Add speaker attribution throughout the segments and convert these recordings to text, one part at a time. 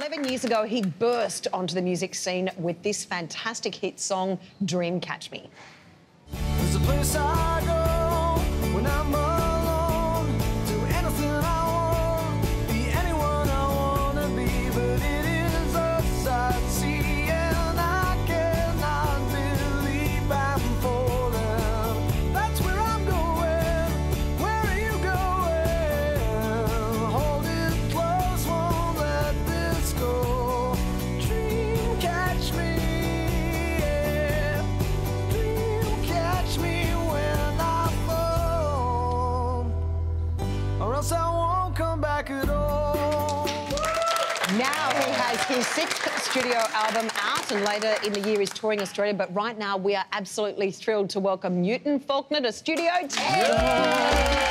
Speaker 1: 11 years ago, he burst onto the music scene with this fantastic hit song, Dream Catch Me.
Speaker 2: There's a place I go when I'm alone, do anything I want, be anyone I want to be, but it is a sight see, and I cannot believe I'm falling. That's where I'm going. Where are you going? Hold it close, won't let this go. Dream catch me, yeah. Dream catch me when I fall, or else I won't come back at all.
Speaker 1: Now he has his 6th studio album out, and later in the year he's touring Australia. But right now we are absolutely thrilled to welcome Newton Faulkner to Studio 10.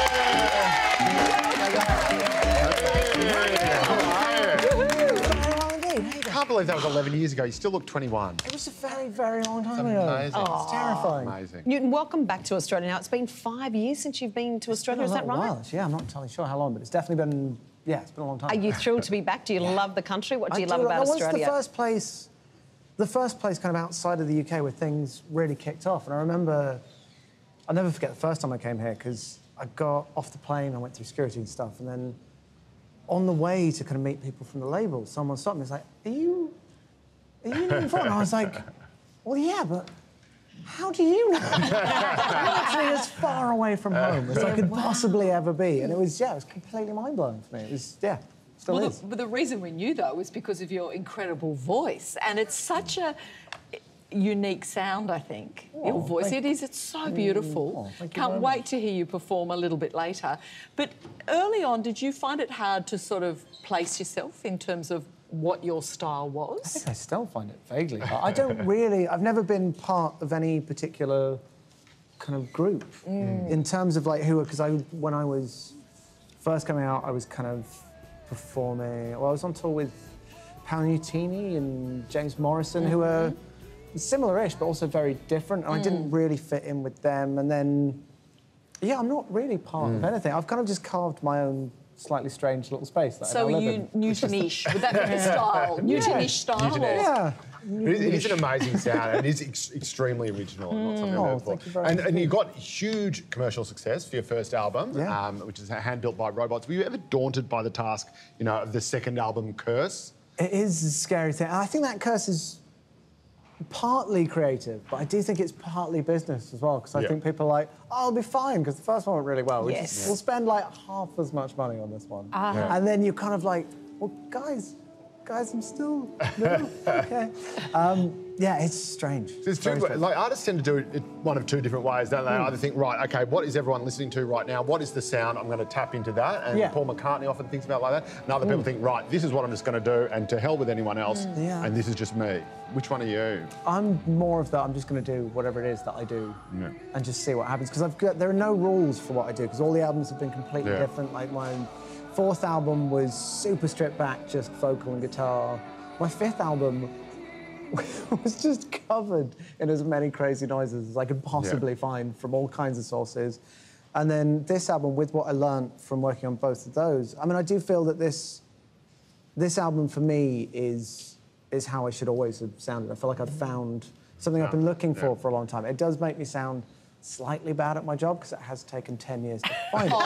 Speaker 3: I can't believe that was 11 years ago. You still look 21.
Speaker 4: It was a very, very long time ago.
Speaker 3: Amazing.
Speaker 4: It's terrifying.
Speaker 3: Amazing.
Speaker 1: Newton, welcome back to Australia now. It's been 5 years since you've been to Australia, is that right?
Speaker 4: While. Yeah, I'm not entirely sure how long, but it's definitely been, it's been a long time.
Speaker 1: Are you thrilled to be back? Do you love the country? What do you love about Australia?
Speaker 4: That was the first place kind of outside of the UK where things really kicked off. And I remember, I'll never forget the first time I came here, because I got off the plane, I went through security and stuff, and then on the way to kind of meet people from the label, someone stopped me and was like, are you Newton Faulkner? And I was like, well, yeah, but how do you know? I'm literally as far away from home as I could possibly ever be. And it was completely mind-blowing for me. It was, still is.
Speaker 5: But the reason we knew, though, was because of your incredible voice. And it's such a unique sound, I think, your voice. It's so beautiful. Can't wait to hear you perform a little bit later. But early on, did you find it hard to sort of place yourself in terms of what your style was?
Speaker 4: I think I still find it vaguely hard. I don't really... I've never been part of any particular kind of group in terms of, like, who... Because when I was first coming out, I was kind of performing... Well, I was on tour with Paolo Nutini and James Morrison, who were similar-ish, but also very different, and I didn't really fit in with them. And then, I'm not really part of anything. I've kind of just carved my own slightly strange little space that
Speaker 5: So
Speaker 4: I
Speaker 5: are
Speaker 4: live
Speaker 5: you
Speaker 4: in.
Speaker 5: Newtonish? Would that be the style? Newtonish style?
Speaker 3: Newtonish.
Speaker 4: Yeah.
Speaker 3: It is an amazing sound, and it is extremely original. Not something I've heard before.
Speaker 4: Thank you very much.
Speaker 3: And you got huge commercial success for your first album, which is hand-built by robots. Were you ever daunted by the task, of the second album curse?
Speaker 4: It is a scary thing. I think that curse is partly creative, but I do think it's partly business as well, because I think people are like, oh, I'll be fine, because the first one went really well. We'll spend like half as much money on this one. And then you're kind of like, well, guys, I'm still... No, okay. It's strange.
Speaker 3: There's like, artists tend to do it one of two different ways, don't they? Either think, right, OK, what is everyone listening to right now? What is the sound? I'm going to tap into that. And Paul McCartney often thinks about it like that. And other people think, right, this is what I'm just going to do, and to hell with anyone else, and this is just me. Which one are you? I'm more of that. I'm just going to do whatever it is that I do and just see what happens. Because there are no rules for what I do, because all the albums have been completely different. Like, my 4th album was super stripped back, just vocal and guitar. My 5th album was just covered in as many crazy noises as I could possibly find from all kinds of sources. And then this album, with what I learnt from working on both of those, I mean, I do feel that this album for me is how I should always have sounded. I feel like I've found something I've been looking for a long time. It does make me sound slightly bad at my job, because it has taken 10 years to find it.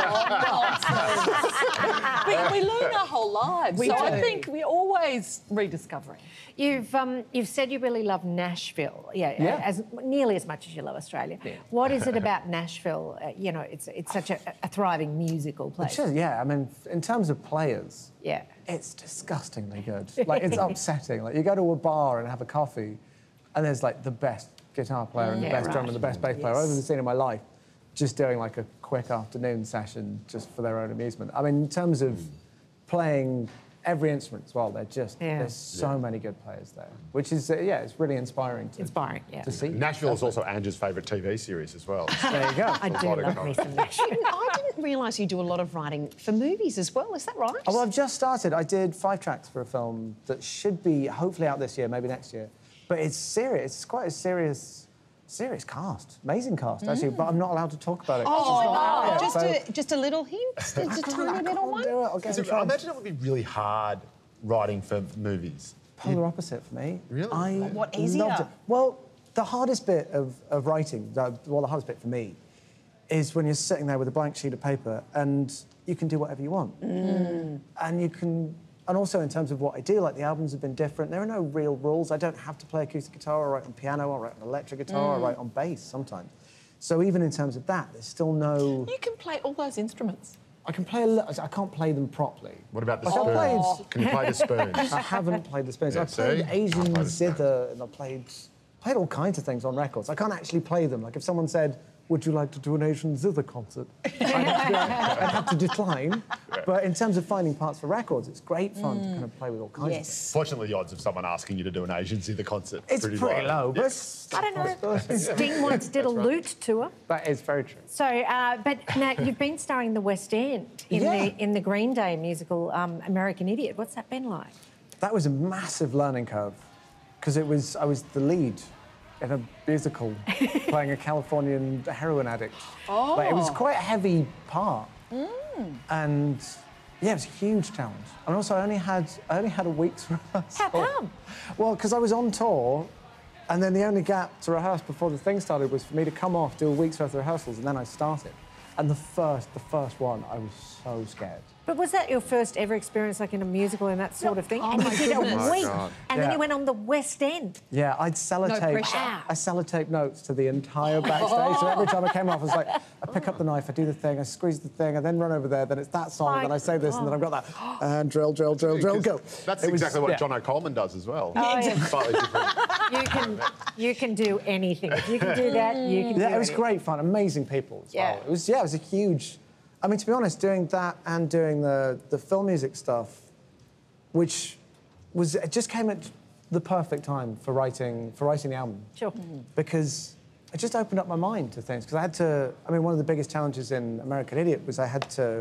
Speaker 5: We learn our whole lives, I think we're always rediscovering.
Speaker 6: You've said you really love Nashville, as nearly as much as you love Australia. What is it about Nashville? It's such a thriving musical place.
Speaker 4: It is, I mean, in terms of players, it's disgustingly good. Like, it's upsetting. Like, you go to a bar and have a coffee, and there's like the best guitar player and the best drummer and the best bass player I've ever seen in my life, just doing like a quick afternoon session just for their own amusement. I mean, in terms of playing every instrument as well, there's so many good players there, which is, it's really inspiring to see. Nashville is also Andrew's favourite TV series as well. There you go.
Speaker 6: I do love me some Nashville.
Speaker 1: I didn't realise you do a lot of writing for movies as well, is that right?
Speaker 4: Oh, well, I've just started. I did 5 tracks for a film that should be hopefully out this year, maybe next year. But it's serious. It's quite a serious cast. Amazing cast, actually. But I'm not allowed to talk about it.
Speaker 1: Just a little hint? Just a tiny little one?
Speaker 3: I imagine it would be really hard writing for movies?
Speaker 4: Polar opposite for me.
Speaker 3: Really?
Speaker 1: What, easier?
Speaker 4: Loved it. Well, the hardest bit of writing, the hardest bit for me, is when you're sitting there with a blank sheet of paper and you can do whatever you want. And you can, and also in terms of what I do, like the albums have been different. There are no real rules. I don't have to play acoustic guitar. I write on piano. I write on electric guitar. I write on bass sometimes. So even in terms of that, there's still no.
Speaker 5: You can play all those instruments.
Speaker 4: I can play a little. I can't play them properly.
Speaker 3: What about the
Speaker 4: Like, I
Speaker 3: spoons? Can you play the spoons?
Speaker 4: I haven't played the spoons.
Speaker 3: Yeah,
Speaker 4: I played
Speaker 3: see?
Speaker 4: Asian
Speaker 3: I played the
Speaker 4: zither and I played all kinds of things on records. I can't actually play them. Like if someone said, "Would you like to do an Asian zither concert?" I'd have to decline. But in terms of finding parts for records, it's great fun to kind of play with all kinds of things.
Speaker 3: Fortunately, the odds of someone asking you to do an Asian zither concert
Speaker 4: It's pretty low, but
Speaker 6: I don't know. Sting once did a lute tour.
Speaker 4: that is very true.
Speaker 6: So, but now you've been starring in the West End in the Green Day musical American Idiot. What's that been like?
Speaker 4: That was a massive learning curve because I was the lead in a musical playing a Californian heroin addict.
Speaker 5: Oh.
Speaker 4: Like, it was quite a heavy part. And yeah, it was a huge challenge. And also I only had a week's rehearsal.
Speaker 6: How come?
Speaker 4: Well, because I was on tour and then the only gap to rehearse before the thing started was for me to come off, do a week's worth of rehearsals, and then I started. And the first one, I was so scared.
Speaker 6: But was that your first ever experience, like in a musical and that sort of thing?
Speaker 1: Oh
Speaker 6: and you
Speaker 1: my
Speaker 6: did
Speaker 1: goodness.
Speaker 6: a week,
Speaker 3: God.
Speaker 6: and then
Speaker 4: Yeah.
Speaker 6: you went on the West End.
Speaker 4: Yeah, I'd sellotape.
Speaker 1: pressure.
Speaker 4: I sellotape notes to the entire backstage. So every time I came off, I was like, I pick up the knife, I do the thing, I squeeze the thing, I then run over there, then it's that song,
Speaker 6: My
Speaker 4: then I say this, and then I've got that, and drill, drill, drill, drill, go.
Speaker 3: That's
Speaker 4: It was-
Speaker 3: exactly what
Speaker 4: yeah.
Speaker 3: Jonathan Coleman does as well.
Speaker 6: Oh, yeah.
Speaker 3: Slightly different.
Speaker 6: You can do anything. If you can do that, you can do
Speaker 4: Yeah, it was
Speaker 6: anything.
Speaker 4: great fun, amazing people as
Speaker 6: Yeah.
Speaker 4: well. It was a huge. I mean, to be honest, doing that and doing the film music stuff, which was it just came at the perfect time for writing the album.
Speaker 6: Sure.
Speaker 4: Because it just opened up my mind to things. Because I had to. I mean, one of the biggest challenges in American Idiot was I had to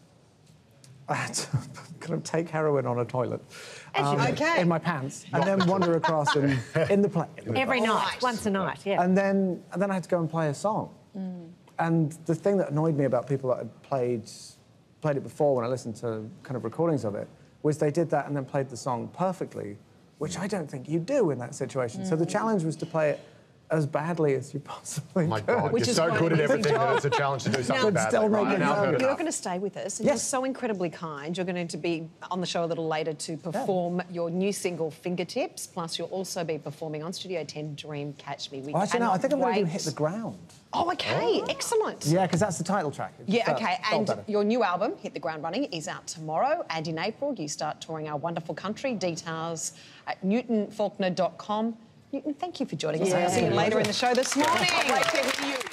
Speaker 4: kind of take heroin on a toilet in my pants and then wander across in the plane.
Speaker 6: Every night,
Speaker 1: Right.
Speaker 6: once a night, yeah.
Speaker 4: And then I had to go and play a song. And the thing that annoyed me about people that had played it before when I listened to kind of recordings of it was they did that and then played the song perfectly, which I don't think you do in that situation. So the challenge was to play it as badly as you possibly
Speaker 3: Oh my
Speaker 4: could.
Speaker 3: God,
Speaker 1: Which
Speaker 3: you're
Speaker 1: is
Speaker 3: so
Speaker 1: quite
Speaker 3: good at
Speaker 1: an easy
Speaker 3: everything that
Speaker 1: job.
Speaker 3: it's a challenge to do something
Speaker 4: But
Speaker 3: badly.
Speaker 4: still make
Speaker 3: Right?
Speaker 4: it
Speaker 3: Now I've
Speaker 4: happen.
Speaker 3: heard
Speaker 1: You're
Speaker 3: enough.
Speaker 1: going to stay with us, and
Speaker 4: Yes.
Speaker 1: you're so incredibly kind. You're going to be on the show a little later to perform your new single, Fingertips. Plus, you'll also be performing on Studio 10 Dream Catch Me. We
Speaker 4: Well, actually, no, I think I'm going to do
Speaker 1: cannot
Speaker 4: Hit the Ground.
Speaker 1: Oh, OK, excellent.
Speaker 4: Yeah, because that's the title track. It
Speaker 1: Yeah,
Speaker 4: felt-
Speaker 1: OK,
Speaker 4: felt
Speaker 1: and
Speaker 4: better.
Speaker 1: your new album, Hit the Ground Running, is out tomorrow, and in April you start touring our wonderful country. Details at newtonfaulkner.com. Newton, thank you for joining us. I'll see you later in the show this morning.
Speaker 5: Great to hear you.